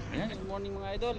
Ayan, good morning mga idol.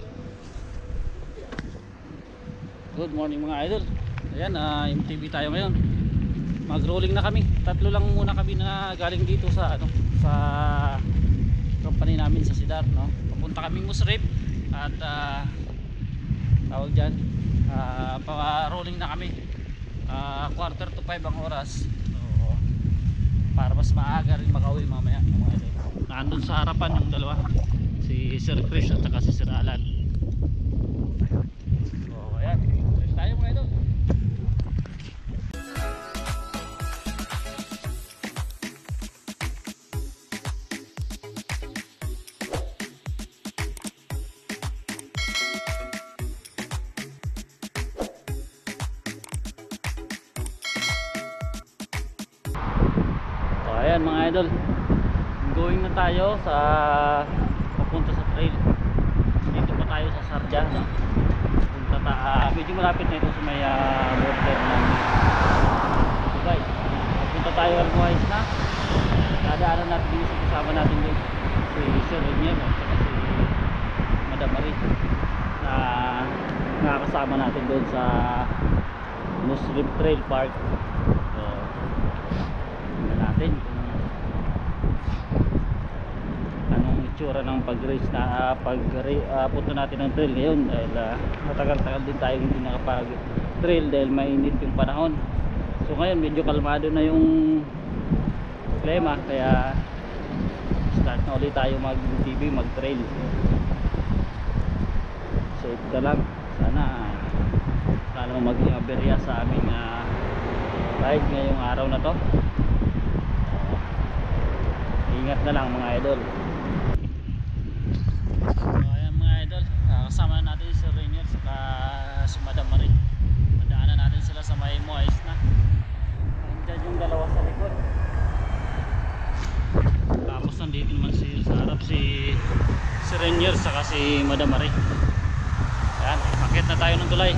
Good morning mga idol. Ayan, MTV tayo ngayon. Mag-rolling na kami. Tatlo lang muna kami na galing dito sa sa company namin sa Sidar, no. Papunta kaming Musrib at tawag diyan, pa-rolling na kami. 4:45 ang oras. So, para mas maaga rin makauwi mamaya mga idol. Nandun sa harapan yung dalawa, si Sir Chris at saka si Sir Alan. So ayan, ready tayo mga idol. So ayan mga idol, going na tayo sa papunta sa trail. Dito pa tayo sa Sarja, no? Medyo malapit na ito sa may border ng Dubai. Papunta tayo Almohais na. Dadaanan natin yung kasama natin doon, si Sir Renier at saka si Madam Marie, na nakakasama natin doon sa Muslim Trail Park. So tingnan natin itsura ng pag-race na punta natin ng trail ngayon, dahil matagal-tagal din tayo hindi nakapag-trail dahil mainit yung panahon. So ngayon medyo kalmado na yung problema, kaya start na ulit tayo mag-TV, mag-trail. Safe ka lang, sana naman maging aberya sa aming ride ngayong araw na to. Ingat na lang mga idol. So ayan mga idol, kasama na natin si Renier saka si Madam Marie. Madaanan natin sila sa may Moais na. Nandiyan yung dalawa sa likod. Tapos nandito naman sa harap si Renier saka si Madam Marie. Ayan, akit na tayo ng tulay.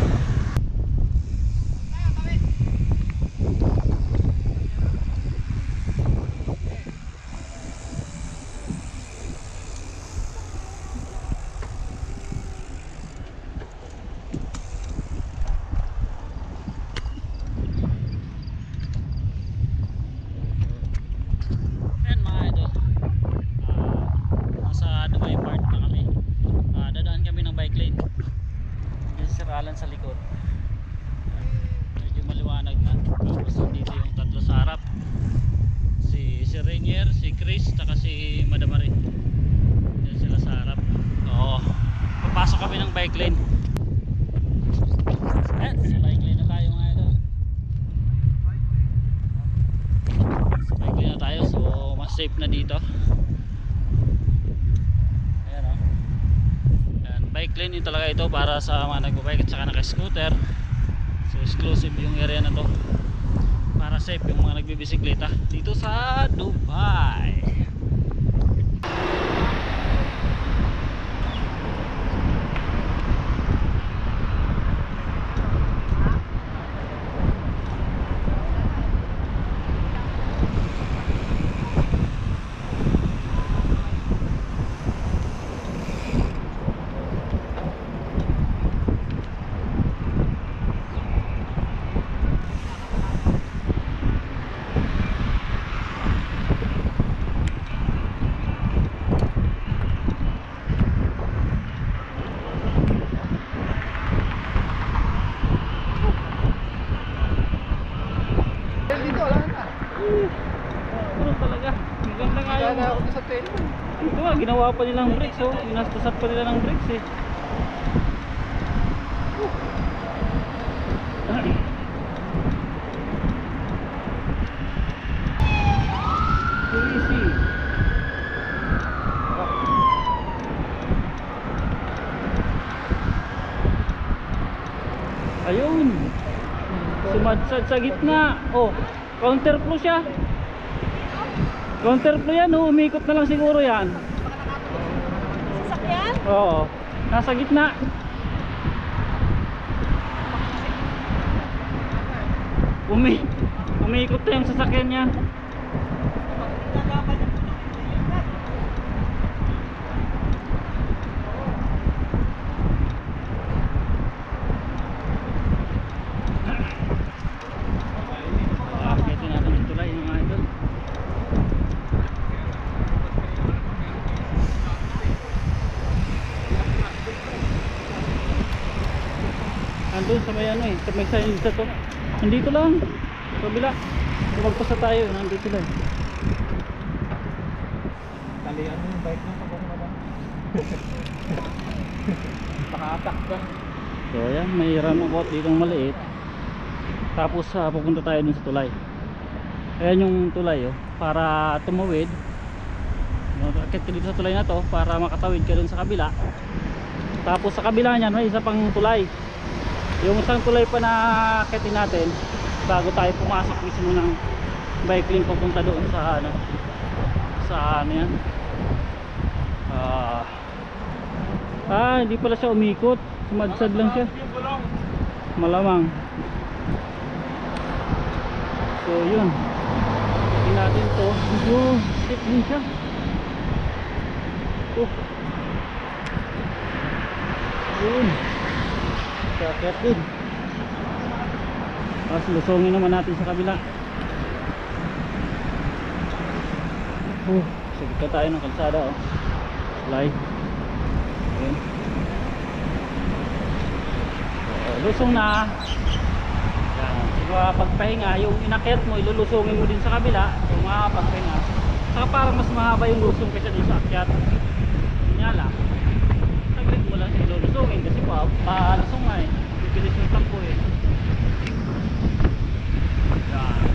Sa likod medyo maliwanag na. Tapos dito yung tatlo sa harap, si Renier, si Chris, saka si Madam Marie. Yan sila sa harap. Oo, papasok kami ng bike lane. Ayan, sa bike lane na tayo mga idol. Sa bike lane na tayo, so mas safe na dito. Bike lane yung talaga ito para sa mga nagbabike at saka naka-scooter. So exclusive yung area na to para safe yung mga nagbibisikleta dito sa Dubai. Ito nga, ginawa pa nilang brakes, oh. Ginastusan pa nila ng brakes eh. Too easy. Ayun, sumadsad sa gitna. Oh, counterflow siya. Counterflow yan, oh. Umikot na lang siguro yan. Sasakyan? Oo, nasa gitna. Umiikot na yung sasakyan niya. nandun sa may ano eh, sa may sign sa to. Nandito lang, kabila. Magpasa tayo, nandito lang. Talian mo yung bike na pag ba? Paka-attack ka. So ayan, may runabout ditong maliit. Tapos pupunta tayo dun sa tulay. Ayan yung tulay oh, para tumawid. Akit ka dito sa tulay na to para makatawid ka dun sa kabila. Tapos sa kabila niyan may isa pang tulay. Yung isang tulay pa na akitin natin bago tayo pumasok mismo ng bike lane papunta doon sa ano, sa ano yan. Hindi pala siya umikot, sumadsad lang siya malamang. So yun, tingnan natin to. Stick din siya. Yun, sakit din. Tapos lusungin naman natin sa kabila. Sige ka tayo ng kalsada oh. Slide. Ayan. Lusong na. Yan. Sige, pagpahinga, yung inakyat mo, ilulusungin mo din sa kabila. So makapagpahinga. Saka parang mas mahaba yung lusong kaysa din sa akyat. Kanya lang. Saglit mo lang siya ilulusungin kasi palusong nga eh. Bibilis yung takbo eh. Yan.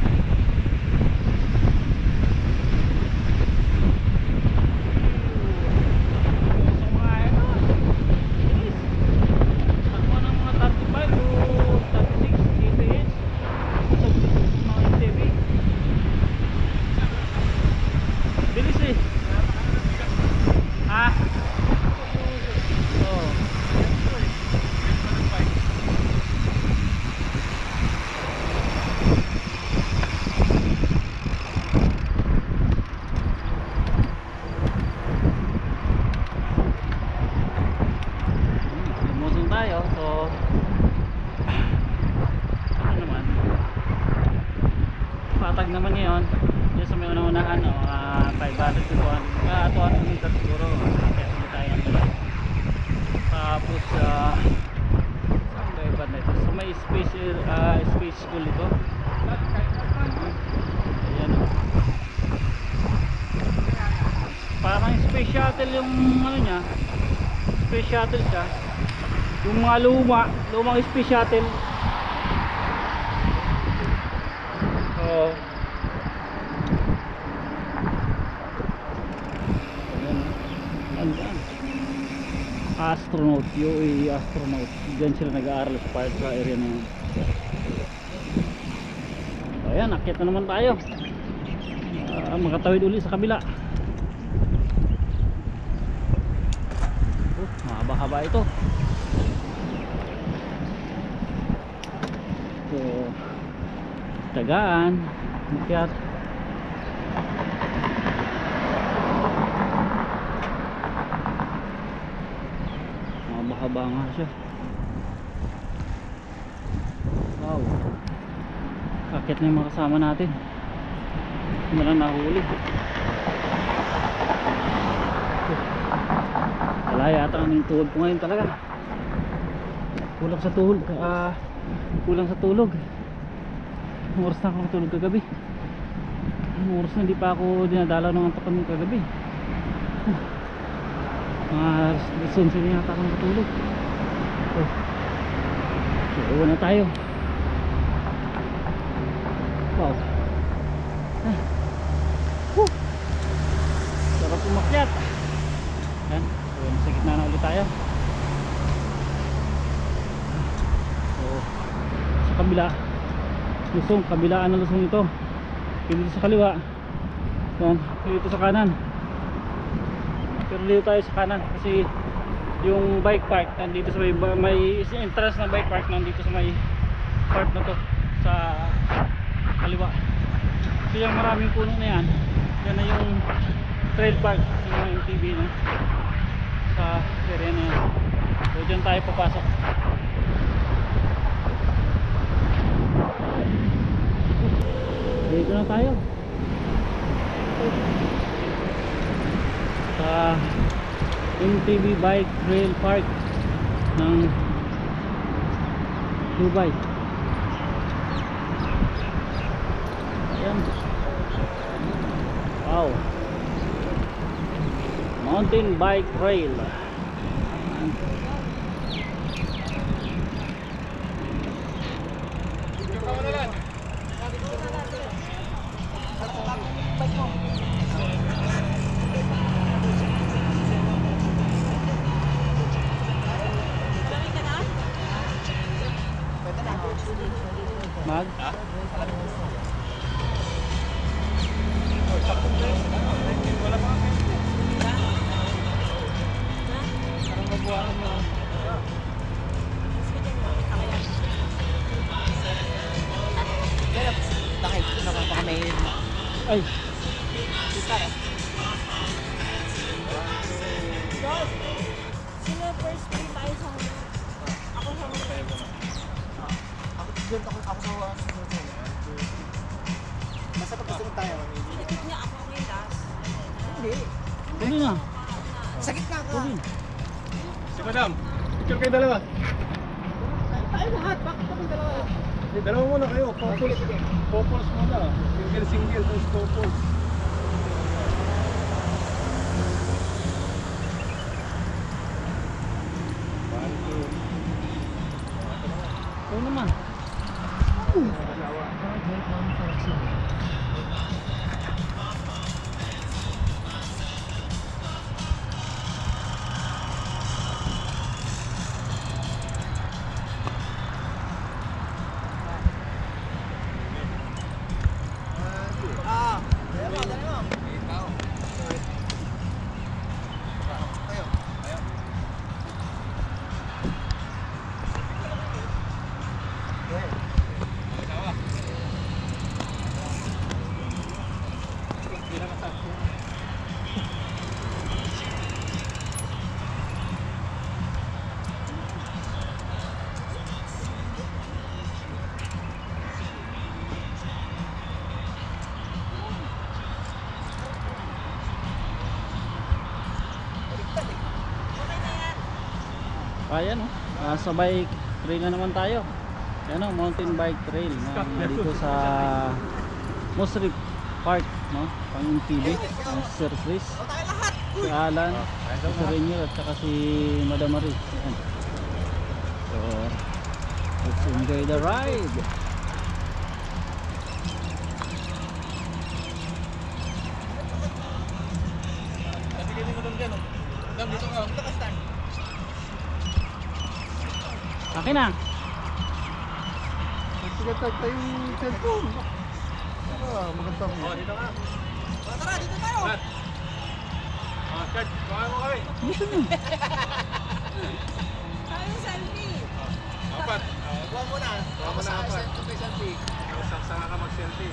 Patag naman ngayon dyan sa may unang-unahan 500 to 200 meters siguro kaya hindi tayo nandun. Tapos saan ba iba na ito so may space school ito. Ayan parang space shuttle yung ano nya, space shuttle siya, yung mga lumang space shuttle. Astronaut, UAE astronaut. Diyan sila nag-aaral sa area na yun. Ayan, akit na naman tayo. Makatawid uli sa kabila. Mahaba-haba ito. So tagaan makyat. Mahaba nga siya. Wow, akit na yung mga kasama natin. Hindi lang nahuli. Wala yata ang tuhod ko ngayon talaga. Kulang sa tuhod. Kulang sa tulog. Anong oras na ako natulog kagabi? Anong oras na hindi pa ako dinadalaw ng antok kami kagabi? Mga lesson sila yata ako natulog. So uwan na tayo. Wow. Sarap umakyat. Yan, so nasa gitna na ulit tayo. So sa kabila lusong, kabilaan na lusong ito. Dito sa kaliwa. Yan, dito sa kanan. Pero dito tayo sa kanan kasi yung bike park nandito sa may entrance na bike park nandito sa may part na to sa kaliwa. So yung maraming puno na yan, yan na yung trail park yung MTB no? Sa area na yan. So dyan tayo papasok. Dito na tayo sa MTB Bike Trail Park ng Dubai. Ayan. Wow. Mountain bike trail. Mag? Ay. Sino first pay tayo sa huli? Ako sa huli. Basta pag gusto tayo. Sinipid niya ako ngayon last. Hindi. Tuloy na. Sakit na ka. Tuloy. Si Madam, picture kayo dalawa. Tayo lahat. Bakit kami dalawa? Dalawa muna kayo. Couples. Couples muna. Single, tapos couples. Ito naman. Ayan oh. Sa bike trail na naman tayo. Ayan oh, mountain bike trail na dito sa Musrip Park, no? Pang-TV, Sir Chris, si Alan, si Rainier at saka si Madam Marie. Ayan. So, let's enjoy the ride. Akin na. Nagsigatag tayong cellphone. Maganda mo. Dito ka. Tara, dito tayo! Church, baka mo kami. Tayo selfie! Apat. Buwan mo na. Buwan mo na, apat. Selfie. Saka ka mag-selfie.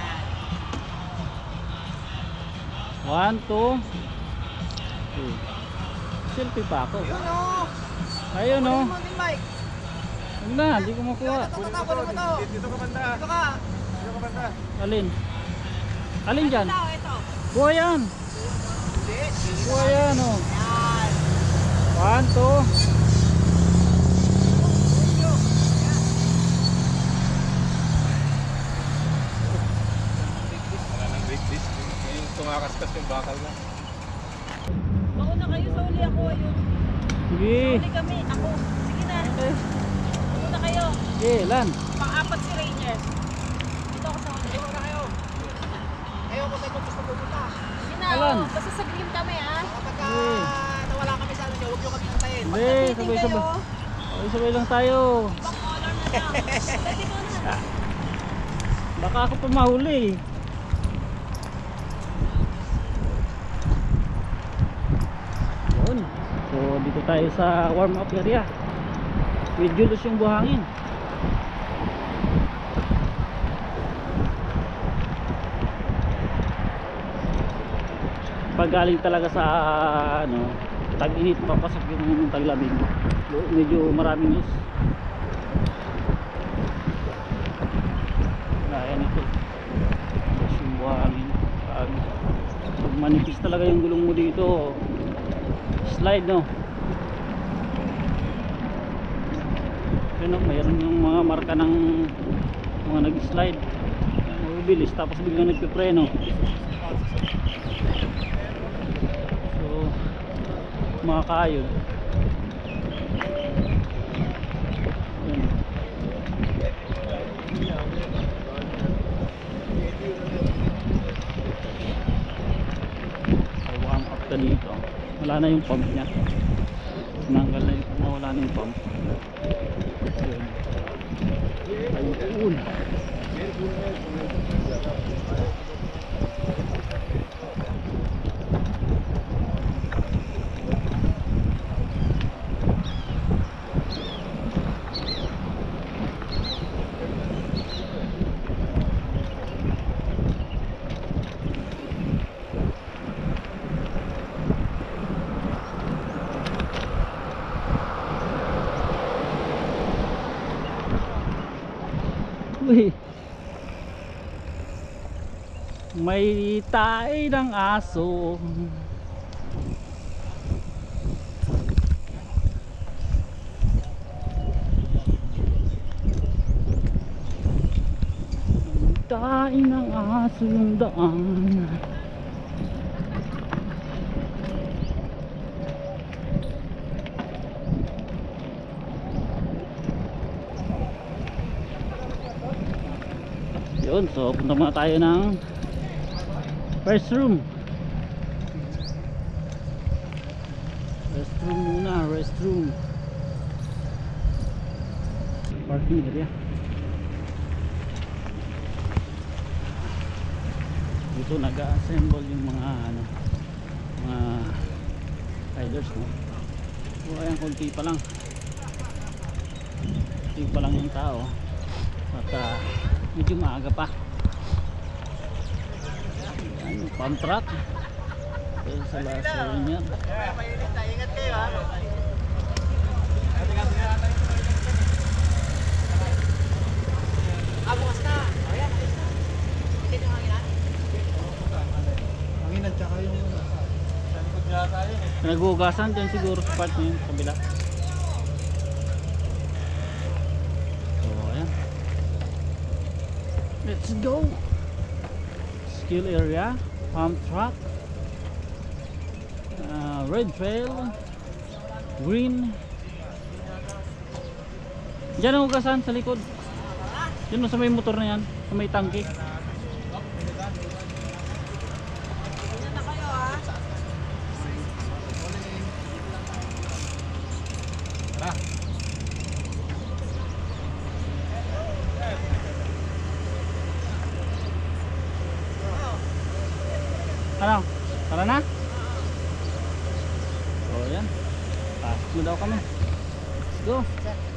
1, 2, 3. Selfie pa ako. Ano? Ayun oh. Mountain bike. Huwag na, hindi ko makuha. Dito ka banda. Dito ka. Dito ka banda. Alin? Alin dyan? Ito. Buha yan. Buha yan oh. 1, 2. Wala nang break this. Yung tumakaskas yung bakal na. Mauna kayo sa huli ako. Ayun. Sige. Huli kami. Ako. Sige na. Mauna kayo. Sige, Lan. Pang-apat si Rainier. Dito ako sa huli. Mauna kayo. Ayaw ko tayo gusto pupunta. Sige na. Alan. Oh. Basta sa green kami ha. Kapag Sige. nawala kami sa ano niyo, huwag niyo kami antayin. Hindi, Pagdating sabay-sabay. kayo, Sabay-sabay lang tayo. ibang color na lang. Pwede ko na. Baka ako pa mahuli. Yun. So, dito tayo sa warm-up area. Medyo lus yung buhangin. Pag galing talaga sa ano, tag-init, papasok yung taglamig. Medyo maraming lus. Ayan ito. Lus yung buhangin. Pag manipis talaga yung gulong mo dito, slide no. Yun, mayroon yung mga marka ng mga nag-slide. Mabibilis tapos biglang nagpipreno. So mga kayod. Yun. Warm up ka dito. Wala na yung pump niya. Tinanggal na yung wala na yung pump. Ayun. Uy. May tae ng aso. May tae ng aso yung daan. Yun, so punta muna tayo ng restroom. Restroom muna, restroom. Parking area. Dito nag-assemble yung mga ano, mga riders, no? So ayan, konti pa lang. Konti pa lang yung tao. At medyo maaga pa. Ayan, yung pump truck. Ayan sa laser niya. Ingat kayo ha. Bukas na. Ayan, ayos na. Hindi yung hanginan. Hanginan tsaka yung Naghugasan dyan siguro sa part niya, sa kabila. So ayan, let's go. Skill area, pump truck, red trail, green. Diyan ang hugasan sa likod. Yun sa may motor na yan, sa may tangke. Ano? Tara na? So yan, pasok na daw kami. Let's go.